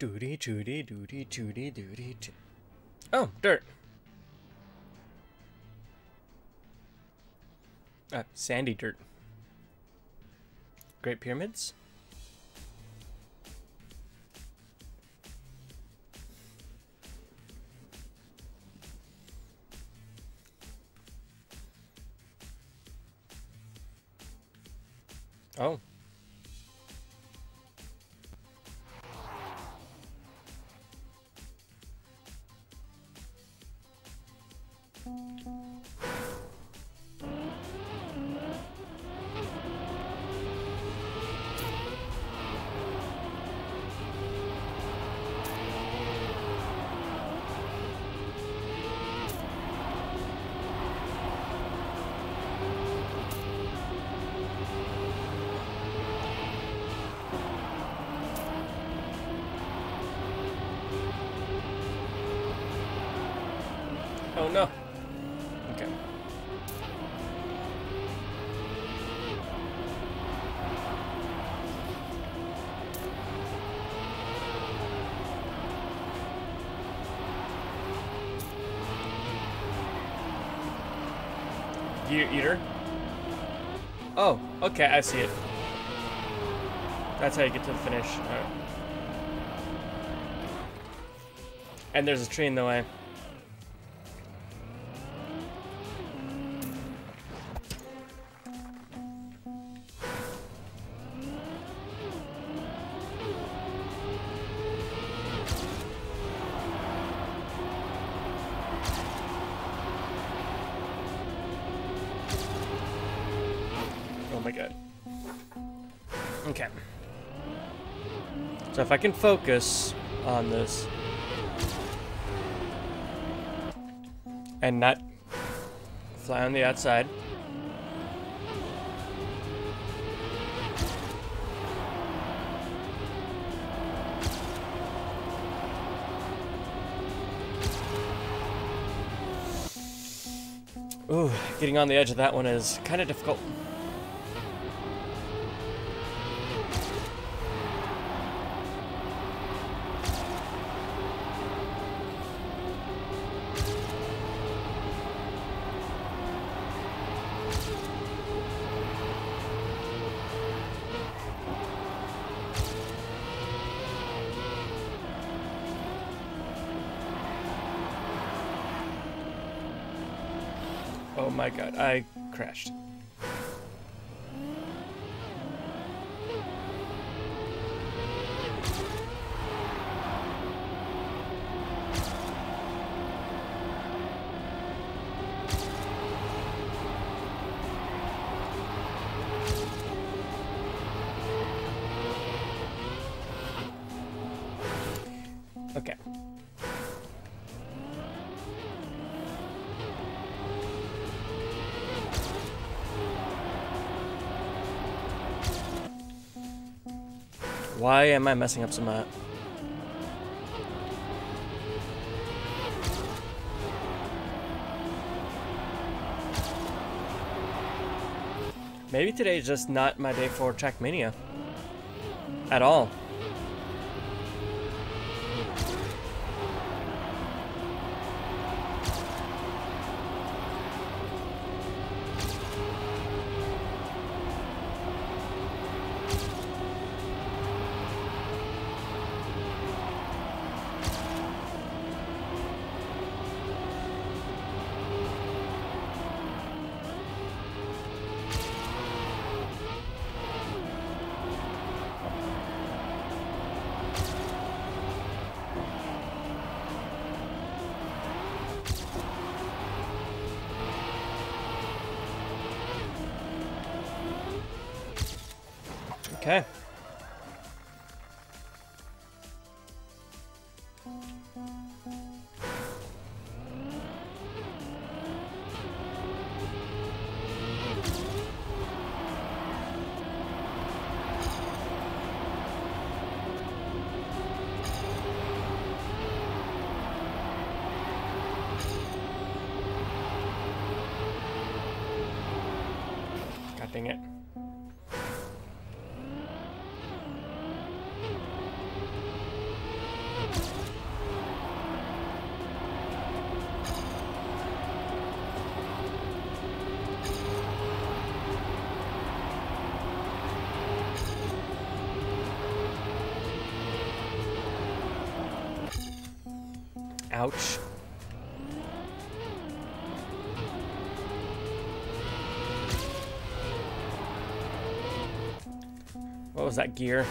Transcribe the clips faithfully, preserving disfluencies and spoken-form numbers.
Doody doody doody doody doody. Oh, dirt. Uh, sandy dirt. Great Pyramids. Oh. Oh no. Okay. Gear eater. Oh, okay, I see it. That's how you get to the finish. Alright. And there's a tree in the way. Oh my god. Okay. So if I can focus on this and not fly on the outside. Ooh, getting on the edge of that one is kind of difficult. Oh my god, I crashed. Okay. Why am I messing up so much? Maybe today is just not my day for Trackmania. At all. Okay. God dang it. Ouch. What was that gear?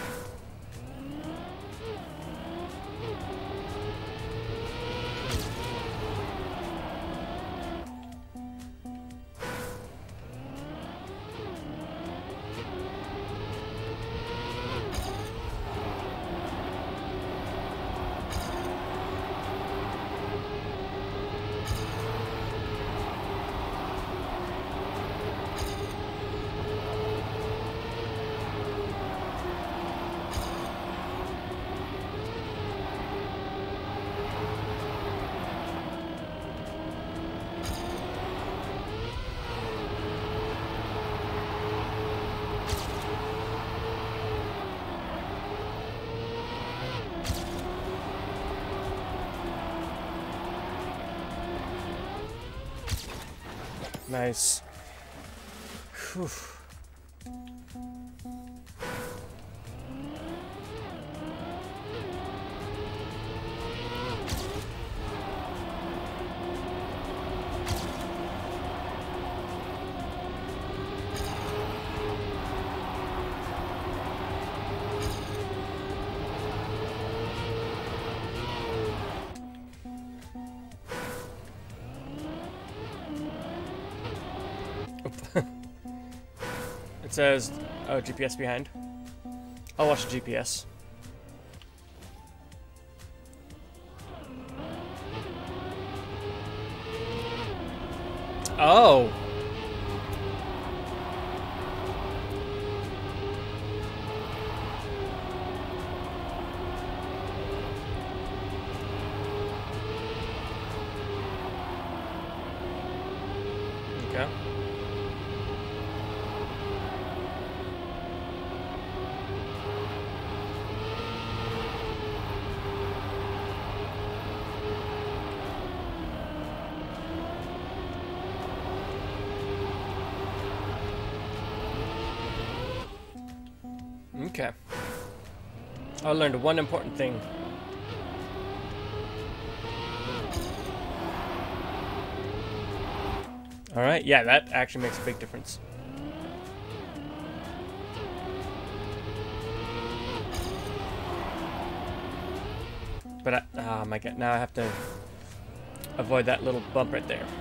Nice. Whew. It says, oh, G P S behind. I'll watch the G P S. Oh. Okay. Okay. I learned one important thing. Alright, yeah, that actually makes a big difference. But I, oh my god, now I have to avoid that little bump right there.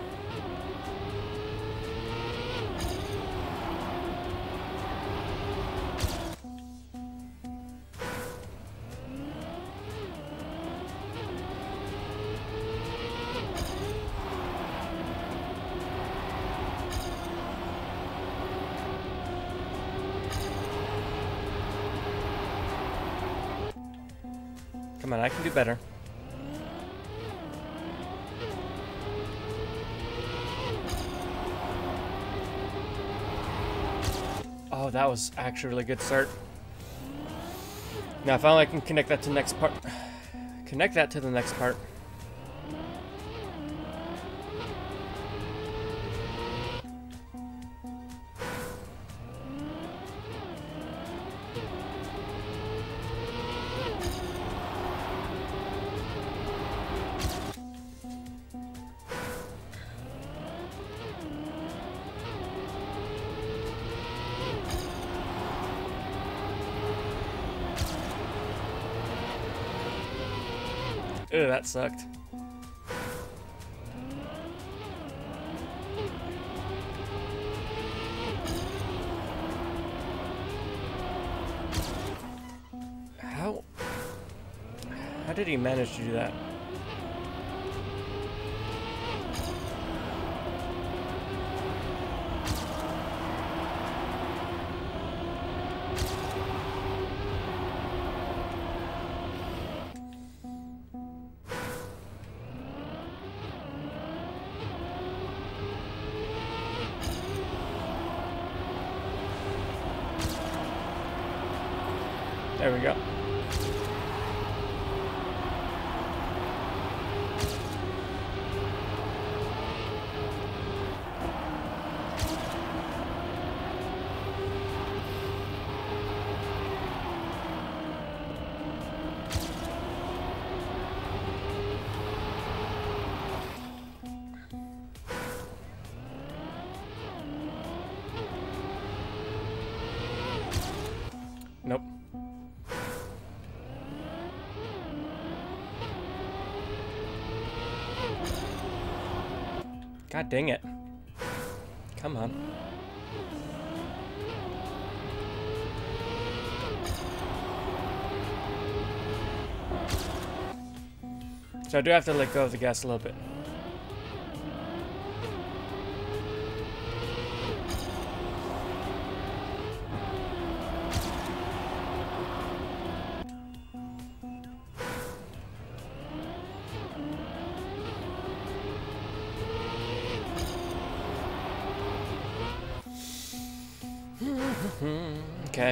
Come on, I can do better. Oh, that was actually a really good start. Now, finally I can connect that to the next part. Connect that to the next part. Ew, that sucked. How? How did he manage to do that? There we go. God dang it. Come on. So I do have to let go of the gas a little bit. Okay.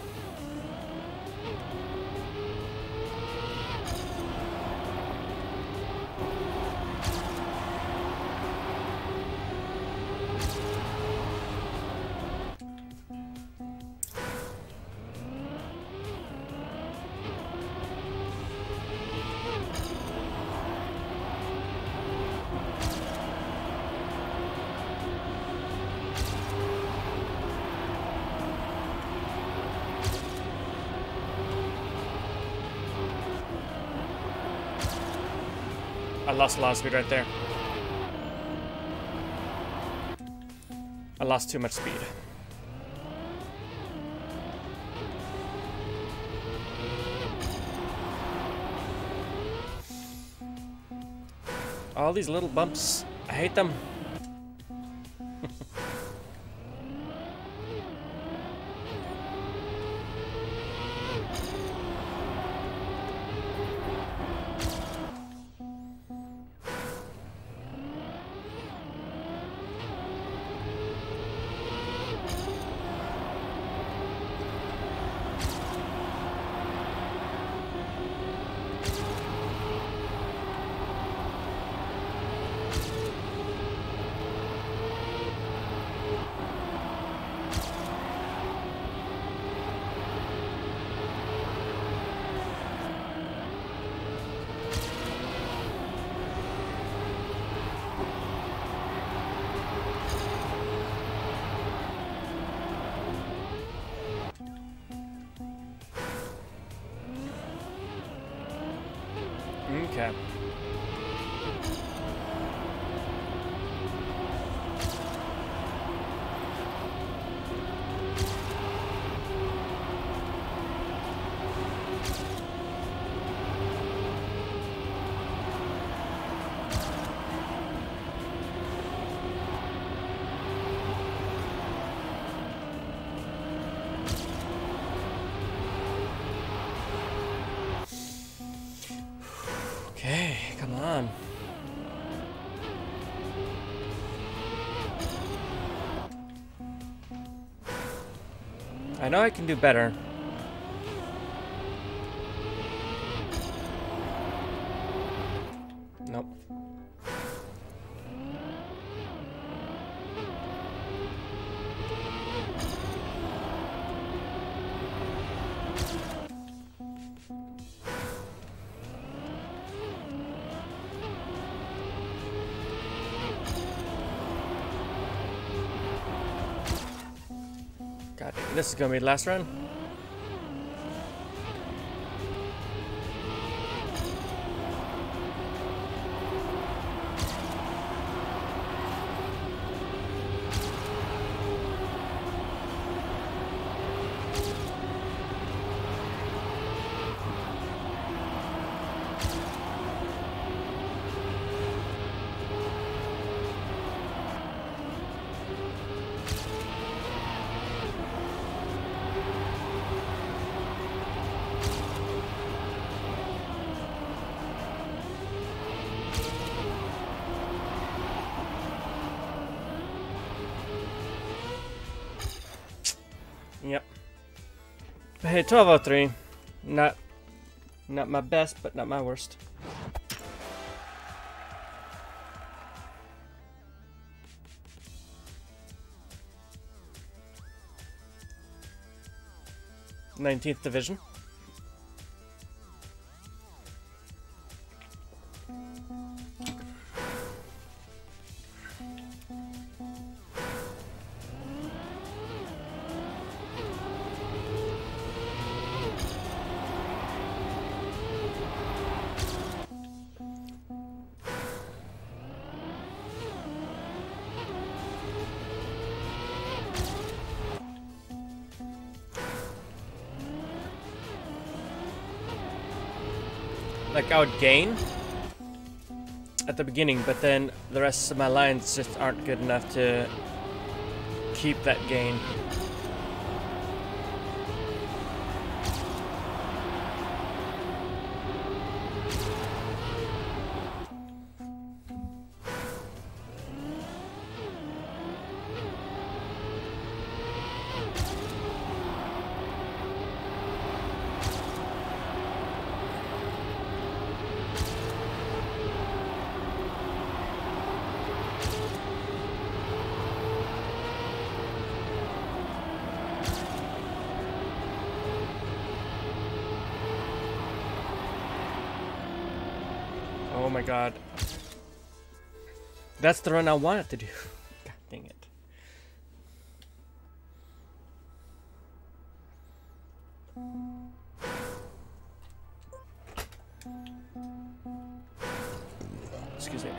I lost a lot of speed right there. I lost too much speed. All these little bumps, I hate them. Okay. Okay, come on. I know I can do better. Nope. God, this is gonna be the last run. Yep. But hey, twelve oh three. Not not my best, but not my worst. nineteenth division. like I would gain at the beginning, but then the rest of my lines just aren't good enough to keep that gain. Oh my god. That's the run I wanted to do. God dang it. Excuse me.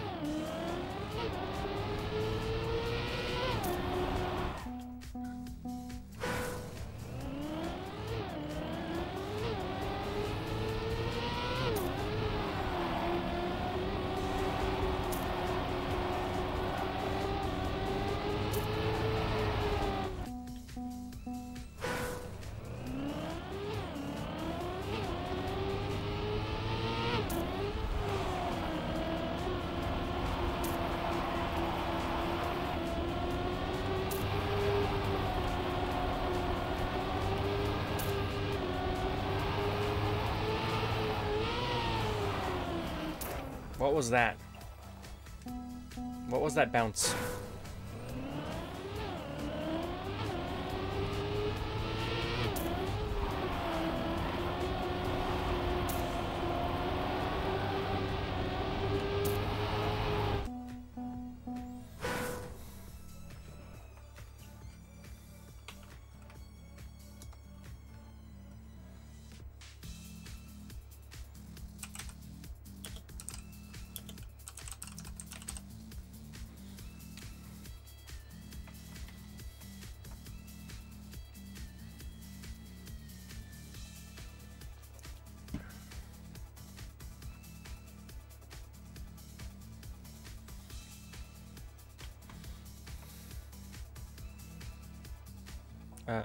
What was that? What was that bounce? Uh.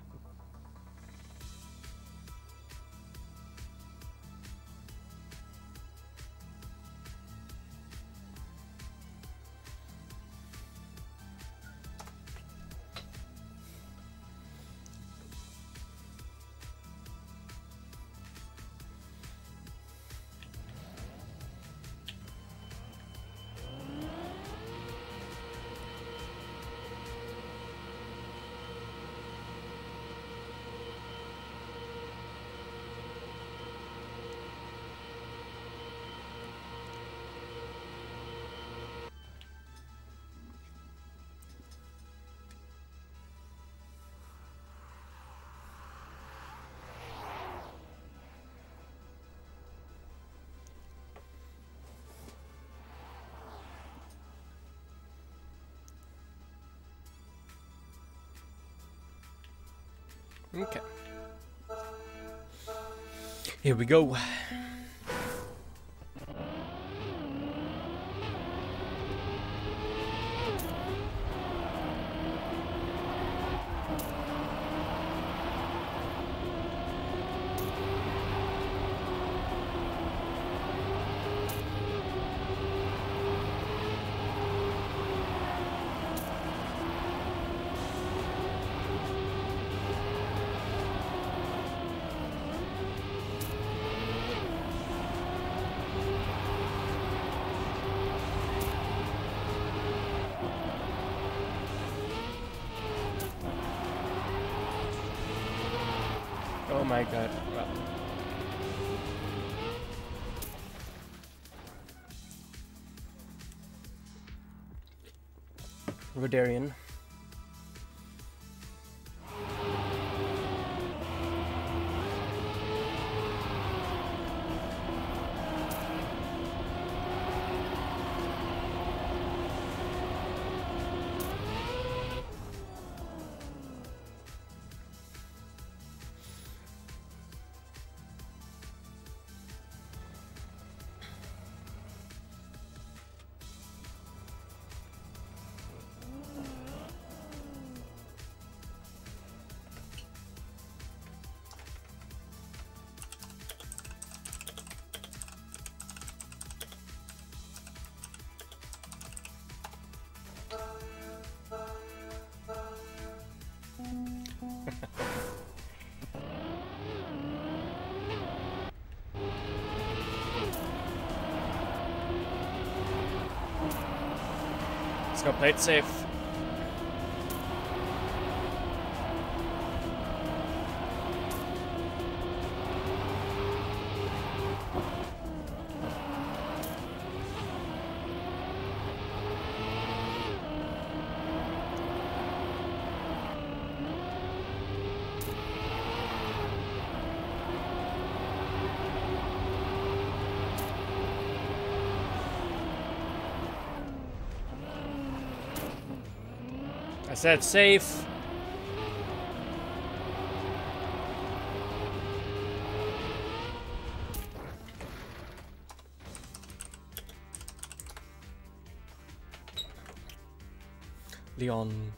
Okay. Here we go. Oh my god. Wow. Rodarian. Let's go play it safe. I said safe. Leon.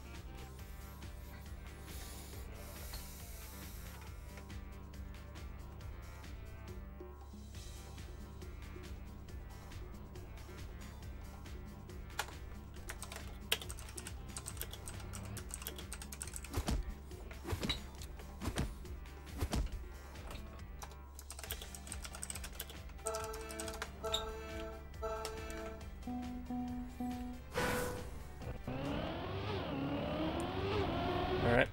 All right.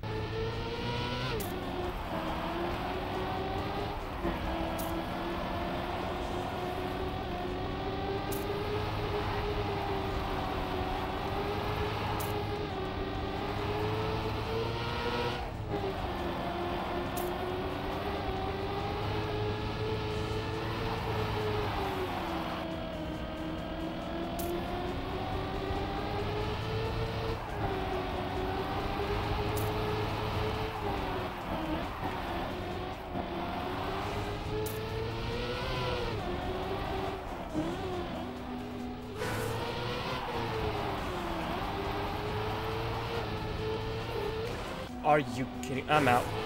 Are you kidding? I'm out.